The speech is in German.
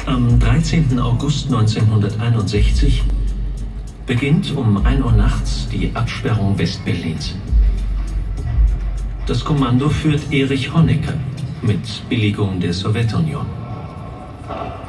Am 13. August 1961 beginnt um 1 Uhr nachts die Absperrung West-Berlins. Das Kommando führt Erich Honecker mit Billigung der Sowjetunion.